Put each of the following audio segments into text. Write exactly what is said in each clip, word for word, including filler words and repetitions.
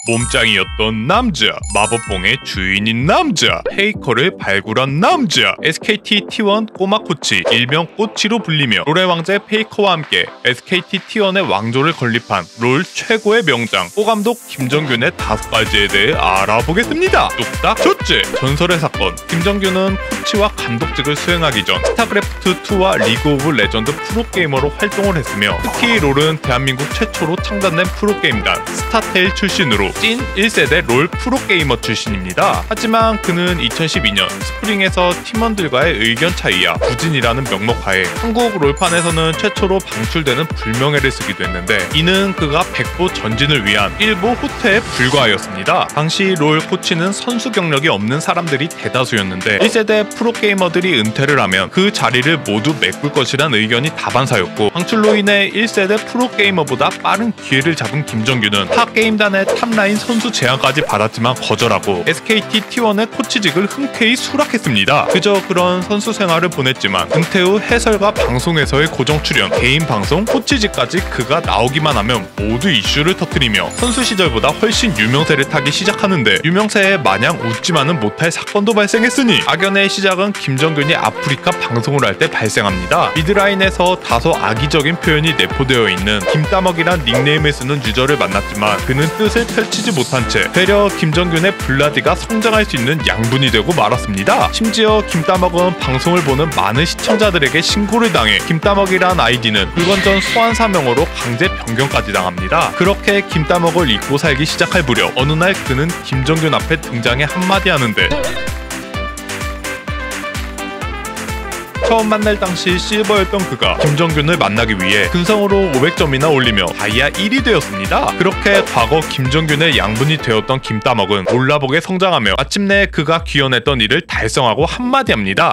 몸짱이었던 남자, 마법봉의 주인인 남자, 페이커를 발굴한 남자, 에스케이티 티 원 꼬마 코치, 일명 꼬치로 불리며 롤의 왕제 페이커와 함께 에스케이티 티 원의 왕조를 건립한 롤 최고의 명장 꼬감독 김정균의 다섯 가지에 대해 알아보겠습니다. 뚝딱 첫째, 전설의 사건. 김정균은 코치와 감독직을 수행하기 전 스타크래프트 투와 리그 오브 레전드 프로게이머로 활동을 했으며 특히 롤은 대한민국 최초로 창단된 프로게임단 스타테일 출신으로 찐 일 세대 롤 프로게이머 출신입니다. 하지만 그는 이천십이 년 스프링에서 팀원들과의 의견 차이야 부진이라는 명목하에 한국 롤판에서는 최초로 방출되는 불명예를 쓰기도 했는데 이는 그가 백보 전진을 위한 일부 후퇴에 불과하였습니다. 당시 롤 코치는 선수 경력이 없는 사람들이 대다수였는데 일 세대 프로게이머들이 은퇴를 하면 그 자리를 모두 메꿀 것이란 의견이 다반사였고 방출로 인해 일 세대 프로게이머보다 빠른 기회를 잡은 김정균은 타 게임단의 탑라인 선수 제안까지 받았지만 거절하고 에스케이티 티 원의 코치직을 흔쾌히 수락했습니다. 그저 그런 선수 생활을 보냈지만 은퇴 후 해설과 방송에서의 고정 출연, 개인 방송, 코치직까지 그가 나오기만 하면 모두 이슈를 터뜨리며 선수 시절보다 훨씬 유명세를 타기 시작하는데 유명세에 마냥 웃지만은 못할 사건도 발생했으니 악연의 시작은 김정균이 아프리카 방송을 할 때 발생합니다. 미드라인에서 다소 악의적인 표현이 내포되어 있는 김따먹이란 닉네임을 쓰는 유저를 만났지만 그는 뜻을 펼치지 못한 채 되려 김정균의 블라디가 성장할 수 있는 양분이 되고 말았습니다. 심지어 김따먹은 방송을 보는 많은 시청자들에게 신고를 당해 김따먹이란 아이디는 불건전 소환 사명으로 강제 변경까지 당합니다. 그렇게 김따먹을 잊고 살기 시작할 무렵 어느 날 그는 김정균 앞에 등장해 한마디 하는데 처음 만날 당시 실버였던 그가 김정균을 만나기 위해 근성으로 오백 점이나 올리며 다이아 일이 되었습니다. 그렇게 과거 김정균의 양분이 되었던 김따먹은 몰라보게 성장하며 마침내 그가 귀현했던 일을 달성하고 한마디 합니다.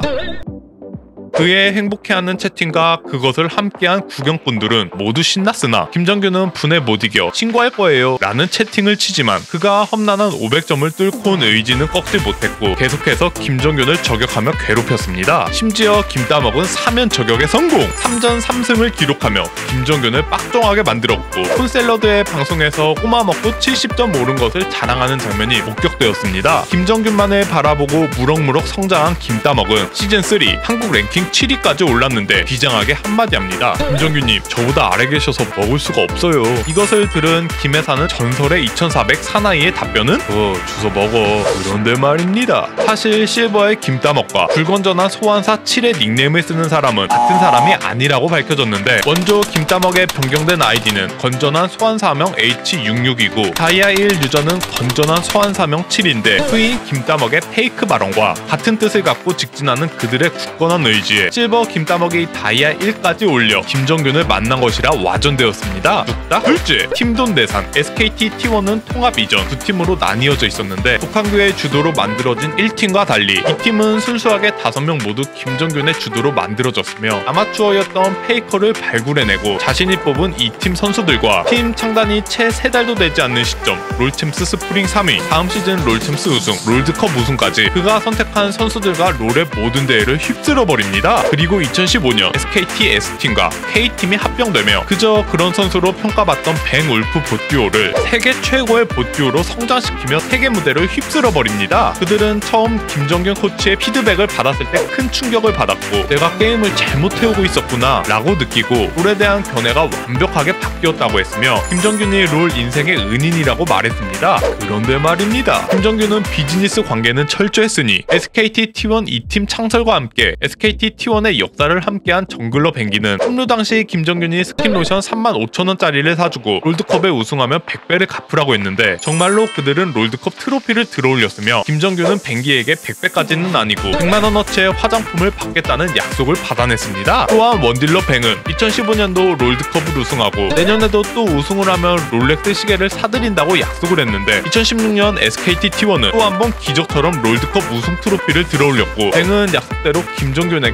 그의 행복해하는 채팅과 그것을 함께한 구경꾼들은 모두 신났으나 김정균은 분에 못 이겨 신고할 거예요 라는 채팅을 치지만 그가 험난한 오백 점을 뚫고 온 의지는 꺾지 못했고 계속해서 김정균을 저격하며 괴롭혔습니다. 심지어 김따먹은 사면 저격에 성공! 삼 전 삼 승을 기록하며 김정균을 빡종하게 만들었고 폰샐러드의 방송에서 꼬마 먹고 칠십 점 오른 것을 자랑하는 장면이 목격되었습니다. 김정균만을 바라보고 무럭무럭 성장한 김따먹은 시즌 쓰리 한국 랭킹 칠 위까지 올랐는데 비장하게 한마디 합니다. 김정균님, 저보다 아래 계셔서 먹을 수가 없어요. 이것을 들은 김혜사는 전설의 이천사백 사나이의 답변은 어, 주워 먹어. 그런데 말입니다. 사실 실버의 김따먹과 불건전한 소환사 칠의 닉네임을 쓰는 사람은 같은 사람이 아니라고 밝혀졌는데 원조 김따먹의 변경된 아이디는 건전한 소환사명 에이치 육십육이고 다이아 일 유저는 건전한 소환사명 칠인데 후인 김따먹의 페이크 발언과 같은 뜻을 갖고 직진하는 그들의 굳건한 의지 실버 김따먹이 다이아 일까지 올려 김정균을 만난 것이라 와전되었습니다. 뚝딱 둘째, 팀돈 대산. 에스케이티 티 원은 통합 이전 두 팀으로 나뉘어져 있었는데 북한교의 주도로 만들어진 일 팀과 달리 이 팀은 순수하게 다섯 명 모두 김정균의 주도로 만들어졌으며 아마추어였던 페이커를 발굴해내고 자신이 뽑은 이 팀 선수들과 팀 창단이 채 세 달도 되지 않는 시점 롤챔스 스프링 삼 위, 다음 시즌 롤챔스 우승, 롤드컵 우승까지 그가 선택한 선수들과 롤의 모든 대회를 휩쓸어버립니다. 그리고 이천십오 년 에스케이티 S팀과 K팀이 합병되며 그저 그런 선수로 평가받던 뱅울프 보듀오를 세계 최고의 보듀오로 성장시키며 세계 무대를 휩쓸어버립니다. 그들은 처음 김정균 코치의 피드백을 받았을 때 큰 충격을 받았고 내가 게임을 잘못 해오고 있었구나 라고 느끼고 롤에 대한 견해가 완벽하게 바뀌었다고 했으며 김정균이 롤 인생의 은인이라고 말했습니다. 그런데 말입니다. 김정균은 비즈니스 관계는 철저했으니 에스케이티 티 원 이 팀 창설과 함께 에스케이티 티 원의 역사를 함께한 정글러 뱅기는 합류 당시 김정균이 스킨 로션 삼만 오천 원짜리를 사주고 롤드컵에 우승하면 백 배를 갚으라고 했는데 정말로 그들은 롤드컵 트로피를 들어올렸으며 김정균은 뱅기에게 백 배까지는 아니고 백만 원어치의 화장품을 받겠다는 약속을 받아냈습니다. 또한 원딜러 뱅은 이천십오 년도 롤드컵을 우승하고 내년에도 또 우승을 하면 롤렉스 시계를 사드린다고 약속을 했는데 이천십육 년 에스케이티 티 원은 또 한 번 기적처럼 롤드컵 우승 트로피를 들어올렸고 뱅은 약속대로 김정균에게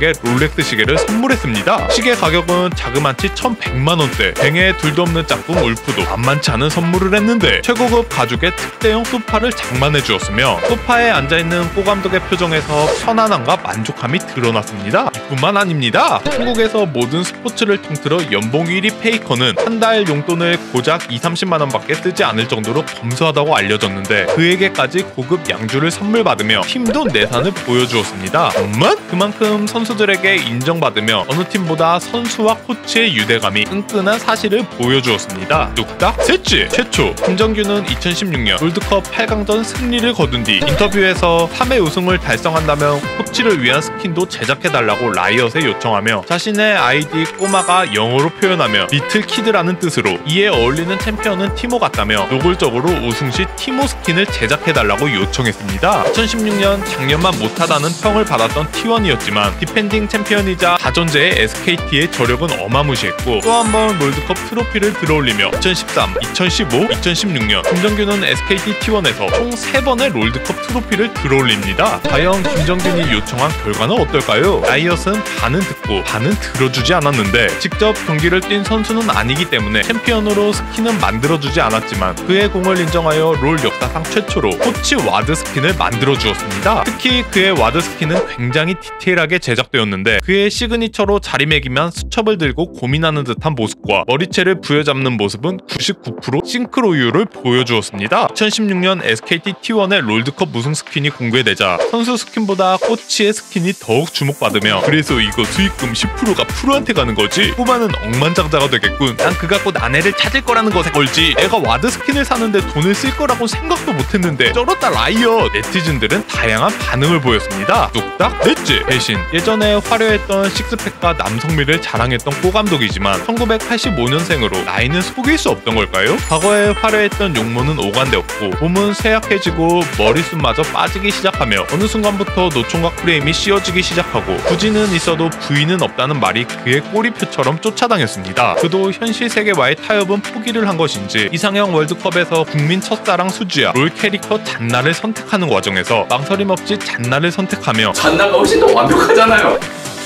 팬들에게 롤렉스 시계를 선물했습니다. 시계 가격은 자그마치 천백만 원대. 뱅에 둘도 없는 짝꿍 울프도 만만치 않은 선물을 했는데 최고급 가죽의 특대형 소파를 장만해 주었으며 소파에 앉아있는 꼬 감독의 표정에서 편안함과 만족함이 드러났습니다. 이뿐만 아닙니다. 한국에서 모든 스포츠를 통틀어 연봉 일 위 페이커는 한 달 용돈을 고작 이삼십만 원밖에 쓰지 않을 정도로 검소하다고 알려졌는데 그에게까지 고급 양주를 선물 받으며 팀도 내산을 보여주었습니다. 정말? 그만큼 선수들에게 인정받으며 어느 팀보다 선수와 코치의 유대감이 끈끈한 사실을 보여주었습니다. 뚝딱 셋째, 최초 김정규는 이천십육 년 롤드컵 팔 강전 승리를 거둔 뒤 인터뷰에서 삼 회 우승을 달성한다면 코치를 위한 스킨도 제작해달라고 라이엇에 요청하며 자신의 아이디 꼬마가 영어로 표현하며 리틀 키드라는 뜻으로 이에 어울리는 챔피언은 티모 같다며 노골적으로 우승 시 티모 스킨을 제작해달라고 요청했습니다. 이천십육 년 작년만 못하다는 평을 받았던 티 원이었지만 디펜딩 챔피언이자 다전제의 에스케이티의 저력은 어마무시했고 또 한 번 롤드컵 트로피를 들어올리며 이천십삼, 이천십오, 이천십육 년 김정규는 에스케이티 티 원에서 총 세 번의 롤드컵 트로피를 들어올립니다. 과연 김정균이 요청한 결과는 어떨까요? 라이엇은 반은 듣고 반은 들어주지 않았는데 직접 경기를 뛴 선수는 아니기 때문에 챔피언으로 스킨은 만들어주지 않았지만 그의 공을 인정하여 롤 역사상 최초로 코치 와드 스킨을 만들어주었습니다. 특히 그의 와드 스킨은 굉장히 디테일하게 제작되었는데 그의 시그니처로 자리매김한 수첩을 들고 고민하는 듯한 모습과 머리채를 부여잡는 모습은 구십구 퍼센트 싱크로율을 보여주었습니다. 이천십육 년 에스케이티 티 원의 롤드컵 우승 스킨이 공개되자 선수 스킨보다 코치의 스킨이 더욱 주목받으며 그래서 이거 수익금 십 퍼센트가 프로한테 가는 거지? 꼬마는 억만장자가 되겠군. 난 그 갖고 나네를 찾을 거라는 것에 걸지. 내가 와드 스킨을 사는데 돈을 쓸 거라고 생각도 못했는데 쩔었다 라이엇. 네티즌들은 다양한 반응을 보였습니다. 뚝딱 넷째, 대신 예전에 화려했던 식스팩과 남성미를 자랑했던 꼬 감독이지만 천구백팔십오 년생으로 나이는 속일 수 없던 걸까요? 과거에 화려했던 용모는 오간되었고 몸은 쇠약해지고 머리숱마저 빠지기 시작하며 어느 순간부터 노총각 프레임이 씌워지기 시작하고 부지는 있어도 부위는 없다는 말이 그의 꼬리표처럼 쫓아다녔습니다. 그도 현실 세계와의 타협은 포기를 한 것인지 이상형 월드컵에서 국민 첫사랑 수지야 롤 캐릭터 잔나를 선택하는 과정에서 망설임 없이 잔나를 선택하며 잔나가 훨씬 더 완벽하잖아요.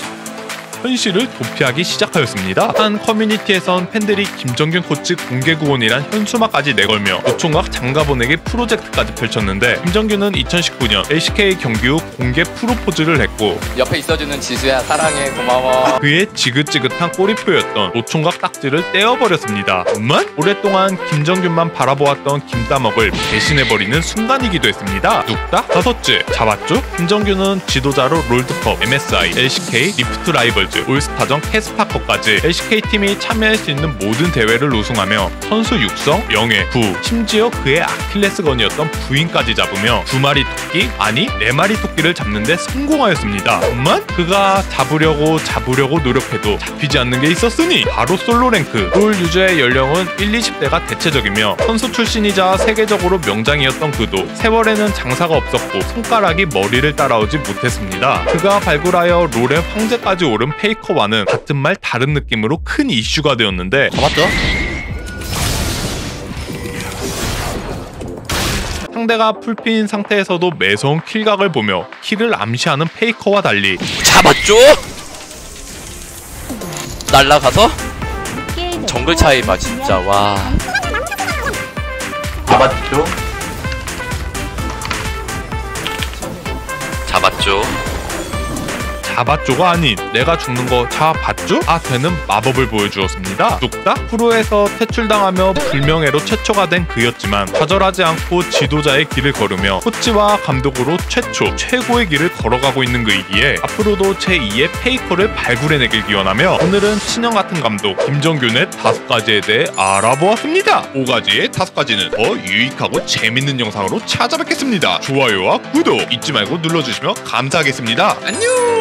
현실을 도피하기 시작하였습니다. 한 커뮤니티에선 팬들이 김정균 코치 공개 구원이란 현수막까지 내걸며 노총각 장가보내기 프로젝트까지 펼쳤는데 김정균은 이천십구 년 엘씨케이 경기 후 공개 프로포즈를 했고 옆에 있어주는 지수야 사랑해 고마워. 그의 지긋지긋한 꼬리표였던 노총각 딱지를 떼어버렸습니다. 정말? 오랫동안 김정균만 바라보았던 김따먹을 배신해버리는 순간이기도 했습니다. 뚝딱 다섯째, 잡았죠? 김정균은 지도자로 롤드컵, 엠에스아이, 엘씨케이, 리프트 라이벌 올스타전 캐스파컵까지 엘씨케이 팀이 참여할 수 있는 모든 대회를 우승하며 선수 육성, 명예, 부, 심지어 그의 아킬레스건이었던 부인까지 잡으며 두 마리 토끼, 아니 네 마리 토끼를 잡는 데 성공하였습니다. 정말? 그가 잡으려고 잡으려고 노력해도 잡히지 않는 게 있었으니 바로 솔로 랭크. 롤 유저의 연령은 일, 이십 대가 대체적이며 선수 출신이자 세계적으로 명장이었던 그도 세월에는 장사가 없었고 손가락이 머리를 따라오지 못했습니다. 그가 발굴하여 롤의 황제까지 오른 페이커와는 같은 말 다른 느낌으로 큰 이슈가 되었는데 잡았죠? 상대가 풀피인 상태에서도 매서운 킬각을 보며 킬을 암시하는 페이커와 달리 잡았죠? 날라가서 정글 차이 봐 진짜. 와 잡았죠? 잡았죠? 잡았죠가 아닌 내가 죽는 거 잡았죠? 아 되는 마법을 보여주었습니다. 뚝딱 프로에서 퇴출당하며 불명예로 최초가 된 그였지만 좌절하지 않고 지도자의 길을 걸으며 코치와 감독으로 최초 최고의 길을 걸어가고 있는 그이기에 앞으로도 제이의 페이커를 발굴해내길 기원하며 오늘은 친형 같은 감독 김정균의 다섯 가지에 대해 알아보았습니다. 오 가지의 다섯 가지는 더 유익하고 재밌는 영상으로 찾아뵙겠습니다. 좋아요와 구독 잊지 말고 눌러주시면 감사하겠습니다. 안녕.